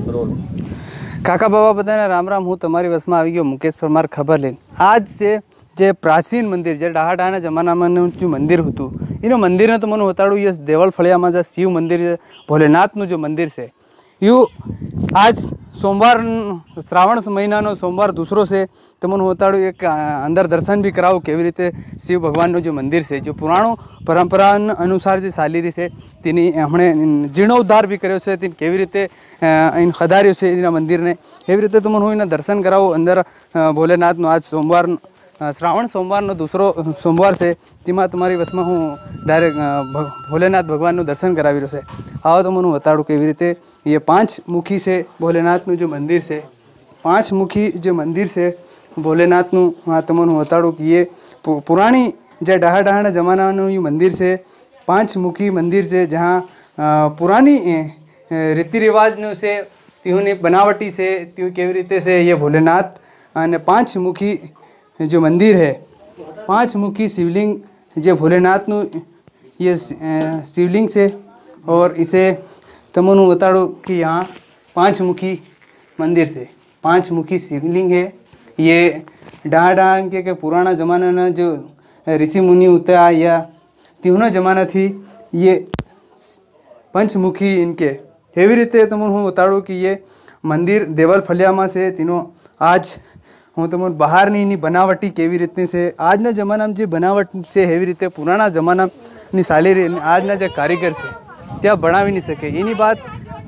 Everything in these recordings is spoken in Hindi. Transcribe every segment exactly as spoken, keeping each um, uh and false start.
करोल। काका बाबा बधाने राम राम। हूँ तमारी वसमा आई गयो मुकेश परमार खबर लेन। आज से जे प्राचीन मंदिर जे डाहाडाना जमाना में जो मंदिर होतु इनो मंदिर ने तो मन बताड़ू ये देवल फलिया में जो शिव मंदिर भोलेनाथ जो मंदिर से यू आज सोमवार श्रावण महीना नो सोमवार दूसरो से तो मन होताड़ू एक अंदर दर्शन भी कराओ केवी रीते शिव भगवान नो जो मंदिर से जो पुराणो परंपरा अनुसार जो सालीरी से तीनी हमने जीर्णोद्धार भी कर्यो से तीन केवी रीते इन खदार्यो से इन मंदिर ने एवी रीते तो मन हो दर्शन कराओ अंदर भोलेनाथ नो आज सोमवार श्रावण सोमवार नो दूसरो सोमवार से तीमा तुम्हारी वसमा हूँ डायरेक्ट भोलेनाथ भगवान नो दर्शन करावी से आओ तो मनु बताड़ू केवी रीते ये पांच मुखी से भोलेनाथ नु जो मंदिर से पांच मुखी जो मंदिर से भोलेनाथ नु हाँ तो मनु बताड़ू कि ये पुरानी जो डहा डहाना जमाना नु ये मंदिर से पांच मुखी मंदिर से जहाँ पुरानी रीति रिवाज नु से त्यों बनावटी से त्यों केवी रीते से ये भोलेनाथ ने पांच मुखी जो मंदिर है पांच मुखी शिवलिंग जो भोलेनाथ नु ये शिवलिंग से और इसे तमनु बताड़ो कि यहाँ पांच मुखी मंदिर से पांच मुखी शिवलिंग है। ये डहा डहा के, के पुराना ज़माना ना जो ऋषि मुनि होता या तीनों ज़माना थी ये पंचमुखी इनके हेवी रीते तमनु बताड़ो कि ये मंदिर देवल फलियामा से तीनों आज हूँ तो बाहर नहीं नहीं बनावटी केवी रीते से आज ना जमाना में जो बनावट से हेवी रीते पुराना जमाना नहीं साली रही आज ना जो कारीगर से त्या बना भी नहीं सके इन्हीं बात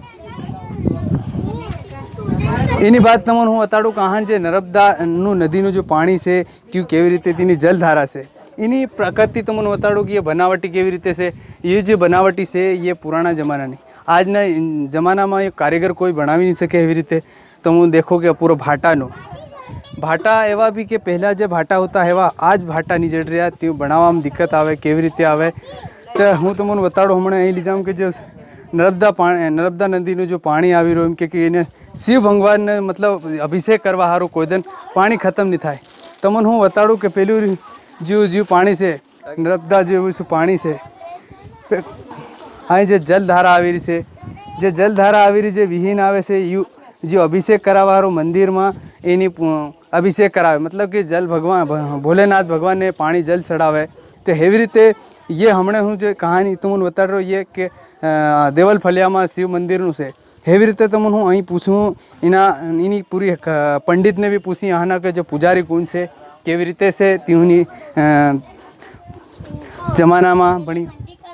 इन्हीं बात तमन हूँ बताड़ू कहाँ जे नर्मदा नु नदी नु जो पानी से क्यों केवी रीते तीनी जलधारा से इन्हीं प्रकृति तमन बताड़ू कि ये बनावटी केवी रीते से ये जो बनावटी से ये पुराना जमाना नहीं आज ना जमाना में ये कारीगर कोई बना भी नहीं सके एवी रीते तुम देखो कि पूरा भाटा नो भाटा एवा भी के पहला जो भाटा होता है वह आज भाटा नहीं जड़ रहा त्यों बनावा में दिक्कत आवे केवी रीते आवे तो हूँ तुम बताड़ो हमने अँ ली जाऊँ कि जो नर्मदा पानी नर्मदा नदी नो जो पानी आवी रो कि इन्हें शिव भगवान ने मतलब अभिषेक करवा हारो कोई दिन पानी खत्म नहीं थाय तमन हूँ बताड़ू कि पहलू जीव जीव पानी से नर्मदा जो उस पानी से हाँ जो जलधारा आवी रही से जो जलधारा आवी रही जो विहीन आवे से यू जो अभिषेक करावा हारो मंदिर में इन्हीं अभिषेक करावे मतलब कि जल भगवान भोलेनाथ भगवान ने पानी जल चढ़ावे तो हेवी रीते ये हमने हूँ जो कहानी तुम बता रहे हो ये कि देवल फलियामा शिव मंदिर नु से हेवी रीते तुम हूँ अँ पूछूँ इना इन्हीं पूरी पंडित ने भी पूछी यहाँ के जो पुजारी कौन से केवी रीते से त्यों जमाना में बनी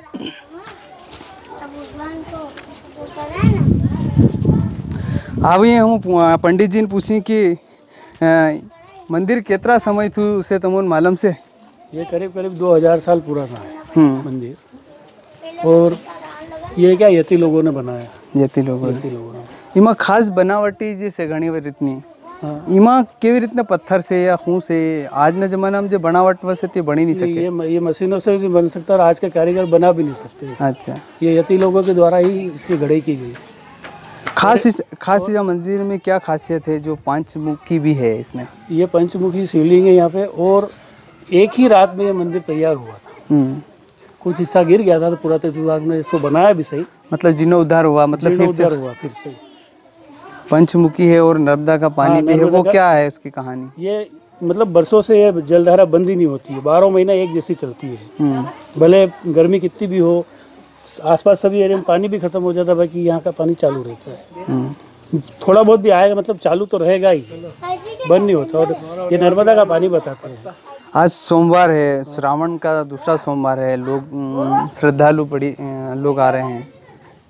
आवी हूँ पंडित जी ने पूछी कि मंदिर कितना समय थू उसे तुमन मालूम से ये करीब करीब दो हज़ार साल पुराना है मंदिर और ये क्या यति लोगों ने बनाया यति लोगों यति लोगों ने इमा खास बनावटी जैसे घनी बार इतनी इमा केवी रीतना पत्थर से या खून से आज ना जमाना में जो बनावट वैसे तो बनी नहीं सके ये ये मशीनों से भी बन सकता है और आज के कारीगर बना भी नहीं सकते। अच्छा ये यति लोगों के द्वारा ही इसकी गढ़ाई की गई। खास इस खास इस मंदिर में क्या खासियत है जो पंचमुखी भी है इसमें? ये पंचमुखी शिवलिंग है यहाँ पे और एक ही रात में ये मंदिर तैयार हुआ था। कुछ हिस्सा गिर गया था तो पुरातत्व विभाग ने इसको बनाया भी सही मतलब जीर्णोद्धार हुआ मतलब फिर से हुआ फिर से पंचमुखी है और नर्मदा का पानी हाँ, भी है वो क्या है उसकी कहानी? ये मतलब बरसों से ये जलधारा बंद ही नहीं होती है, बारह महीना एक जैसी चलती है। भले गर्मी कितनी भी हो आसपास सभी एरिया में पानी भी खत्म हो जाता है बाकी यहाँ का पानी चालू रहता है। थोड़ा बहुत भी आएगा मतलब चालू तो रहेगा ही, बंद नहीं होता। और ये नर्मदा का पानी बताते हैं। आज सोमवार है, श्रावण का दूसरा सोमवार है, लोग श्रद्धालु बड़ी लोग आ रहे हैं।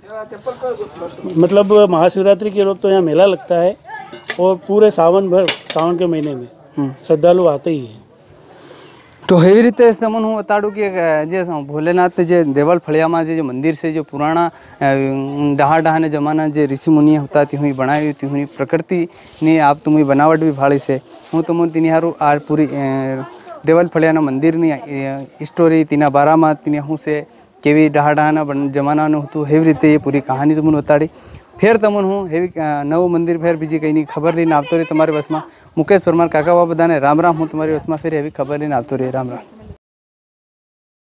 मतलब महाशिवरात्रि के रोज तो यहाँ मेला लगता है और पूरे सावन भर सावन के महीने में श्रद्धालु आते ही हैं। तो हेवी रीते तमन हूँ बताड़ू कि जे भोलेनाथ जे देवल फलियामा जे जो मंदिर से जो पुराना डहा डहाने जमाना जे ऋषि मुनि होता त्यों बनाई हुई त्यों प्रकृति ने आप तुम्हें बनावट भी भाड़ी से हूँ तुम तिनिहारू आज पूरी देवल फलियाना मंदिर नी स्टोरी तीना बारा में तीन हूँ से केवी डहा डहाना जमाना होतु हेवी रीते ये पूरी कहानी तुमन बताड़ी। फिर तमन हूँ हेवी नव मंदिर फिर बीजी कहीं खबर लेना आवतो रही तुम्हारे बस में। मुकेश परमार काका बाबा बधाने राम राम हूँ तुम्हारी बस में फिर हेवी खबर लेना आवतो रही। राम राम।